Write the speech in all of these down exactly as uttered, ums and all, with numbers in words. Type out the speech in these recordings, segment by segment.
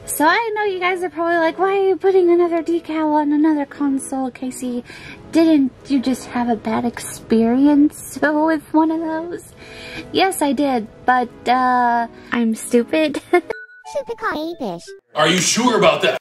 So I know you guys are probably like, why are you putting another decal on another console, Casey? Didn't you just have a bad experience with one of those? Yes, I did, but, uh, I'm stupid. Super car-ish. Are you sure about that?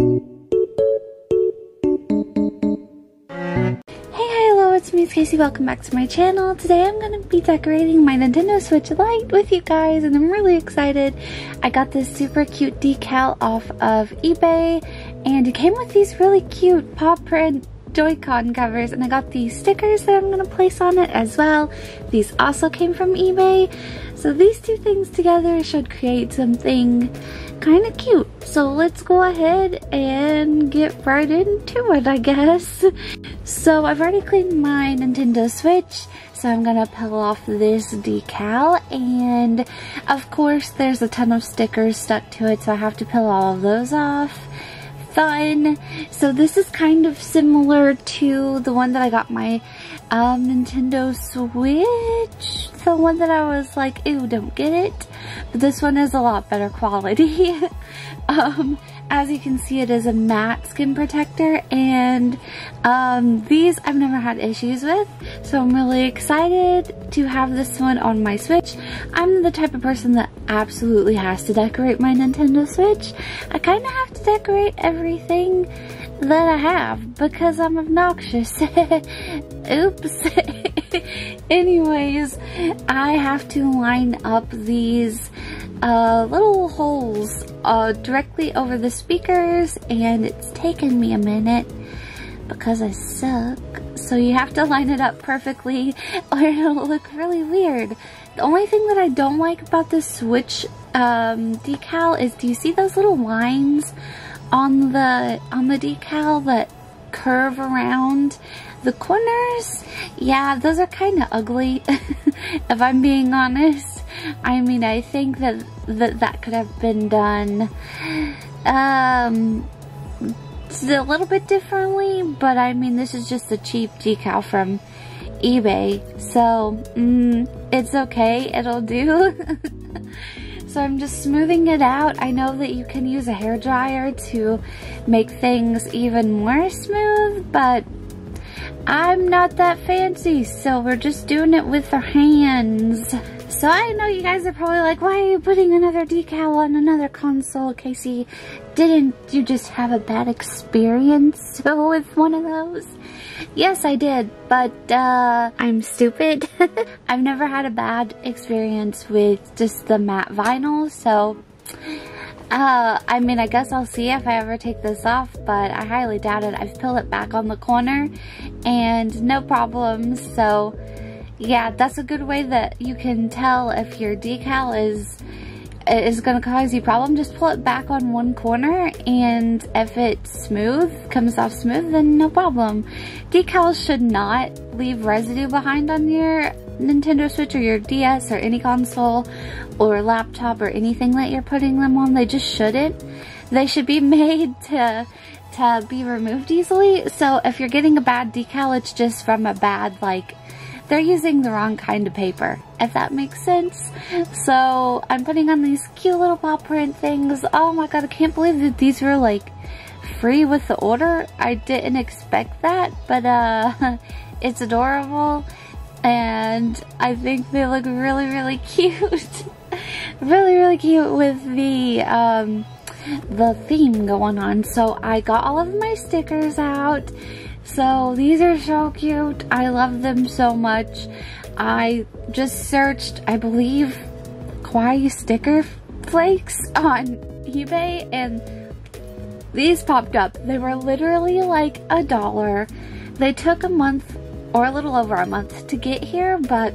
It's me, it's Casey. Welcome back to my channel. Today I'm going to be decorating my Nintendo Switch Lite with you guys, and I'm really excited. I got this super cute decal off of eBay, and it came with these really cute paw print Joy-Con covers, and I got these stickers that I'm going to place on it as well. These also came from eBay, so these two things together should create something kind of cute. So let's go ahead and get right into it, I guess. So I've already cleaned my Nintendo Switch, so I'm gonna peel off this decal, and of course there's a ton of stickers stuck to it, so I have to peel all of those off. Fun. So this is kind of similar to the one that I got my um, Nintendo Switch, the one that I was like, ew, don't get it, but this one is a lot better quality. um, as you can see, it is a matte skin protector, and um, these I've never had issues with, so I'm really excited to have this one on my Switch. I'm the type of person that absolutely has to decorate my Nintendo Switch. I kind of have to decorate everything that I have because I'm obnoxious. Oops. Anyways, I have to line up these uh, little holes uh, directly over the speakers, and it's taken me a minute because I suck. So you have to line it up perfectly or it'll look really weird. The only thing that I don't like about this Switch um, decal is, do you see those little lines on the on the decal that curve around the corners? Yeah, those are kind of ugly, if I'm being honest. I mean, I think that that, that could have been done um, a little bit differently, but I mean, this is just a cheap decal from eBay, so mm, it's okay, it'll do. So I'm just smoothing it out. I know that you can use a hairdryer to make things even more smooth, but I'm not that fancy, so we're just doing it with our hands. So I know you guys are probably like, why are you putting another decal on another console, Casey? Didn't you just have a bad experience with one of those? Yes, I did, but uh, I'm stupid. I've never had a bad experience with just the matte vinyl, so uh, I mean, I guess I'll see if I ever take this off, but I highly doubt it. I've peeled it back on the corner and no problems, so yeah, that's a good way that you can tell if your decal is is going to cause you problem. Just pull it back on one corner, and if it's smooth, comes off smooth, then no problem. Decals should not leave residue behind on your Nintendo Switch or your D S or any console or laptop or anything that you're putting them on. They just shouldn't. They should be made to to be removed easily. So if you're getting a bad decal, it's just from a bad, like, they're using the wrong kind of paper, if that makes sense. So I'm putting on these cute little paw print things. Oh my god, I can't believe that these were like free with the order. I didn't expect that, but uh, it's adorable, and I think they look really, really cute. Really, really cute with the um, the theme going on. So I got all of my stickers out. So these are so cute. I love them so much. I just searched, I believe, kawaii sticker flakes on eBay, and these popped up. They were literally like a dollar. They took a month or a little over a month to get here, but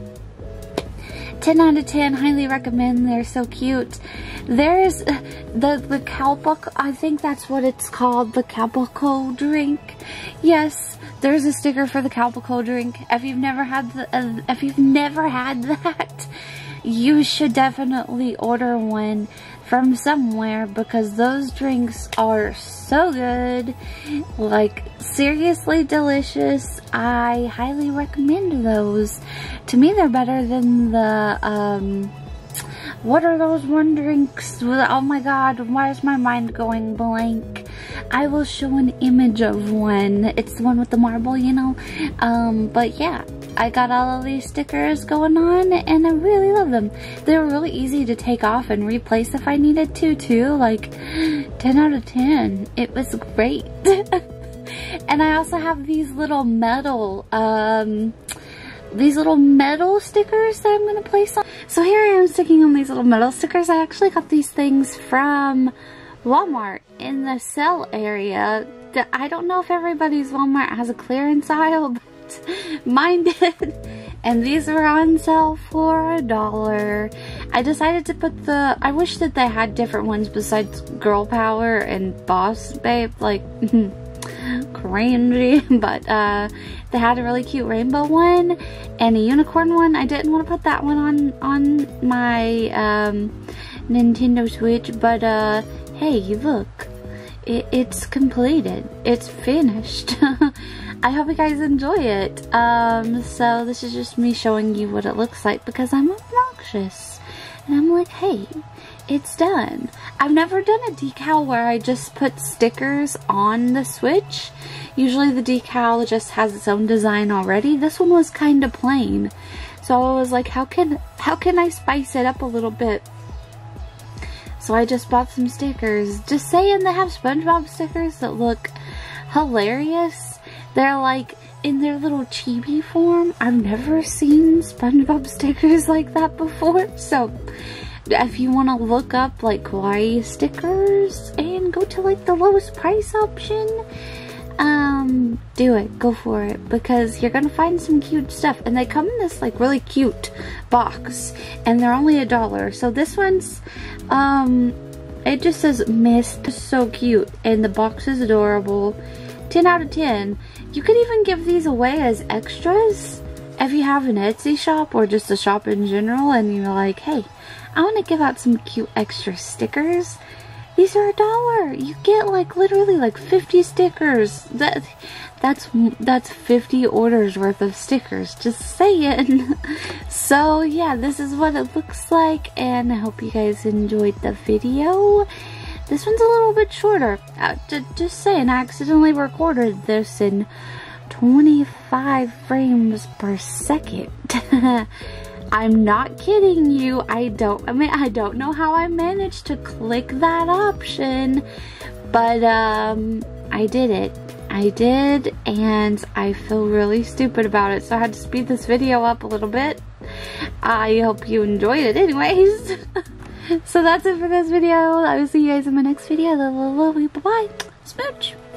ten out of ten, highly recommend. They're so cute. There's the the Calbuco, I think that's what it's called, the Calbuco drink. Yes, there's a sticker for the Calbuco drink. If you've never had the, uh, if you've never had that, you should definitely order one from somewhere, because those drinks are so good. Like, seriously delicious. I highly recommend those. To me, they're better than the um What are those one drinks? Oh my god, why is my mind going blank? I will show an image of one. It's the one with the marble, you know? Um, but yeah, I got all of these stickers going on and I really love them. They're really easy to take off and replace if I needed to too. Like ten out of ten. It was great. And I also have these little metal, um, these little metal stickers that I'm going to place on. So here I am sticking on these little metal stickers. I actually got these things from Walmart in the sale area. I don't know if everybody's Walmart has a clearance aisle, but mine did. And these were on sale for a dollar. I decided to put the, I wish that they had different ones besides Girl Power and Boss Babe, like cringy, but uh, they had a really cute rainbow one and a unicorn one. I didn't want to put that one on, on my um, Nintendo Switch, but uh, hey, look, it, it's completed. It's finished. I hope you guys enjoy it. Um, so this is just me showing you what it looks like because I'm obnoxious. And I'm like, hey, it's done. I've never done a decal where I just put stickers on the Switch. Usually the decal just has its own design already. This one was kind of plain. So I was like, how can, how can I spice it up a little bit? So I just bought some stickers. Just saying, they have SpongeBob stickers that look hilarious. They're like in their little chibi form. I've never seen SpongeBob stickers like that before. So if you want to look up like kawaii stickers and go to like the lowest price option, um, do it. Go for it because you're going to find some cute stuff. And they come in this like really cute box and they're only a dollar. So this one's, um, it just says Mist. So cute. And the box is adorable. ten out of ten. You could even give these away as extras if you have an Etsy shop or just a shop in general and you're like, hey, I want to give out some cute extra stickers. These are a dollar. You get like literally like fifty stickers. That that's that's fifty orders worth of stickers. Just saying. So yeah, this is what it looks like and I hope you guys enjoyed the video. This one's a little bit shorter. Uh, just saying, I accidentally recorded this in twenty-five frames per second. I'm not kidding you. I don't, I mean, I don't know how I managed to click that option, but um, I did it. I did, and I feel really stupid about it, so I had to speed this video up a little bit. I hope you enjoyed it anyways. So that's it for this video. I will see you guys in my next video. Love, love, love you. Bye-bye. Smooch.